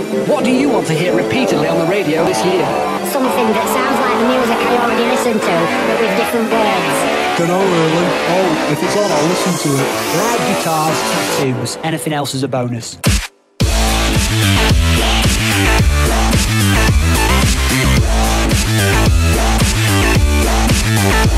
What do you want to hear repeatedly on the radio this year? Something that sounds like the music I already listened to, but with different words. Dunno really. Oh, if it's on, I'll listen to it. Live guitars, tattoos, anything else is a bonus. Yeah.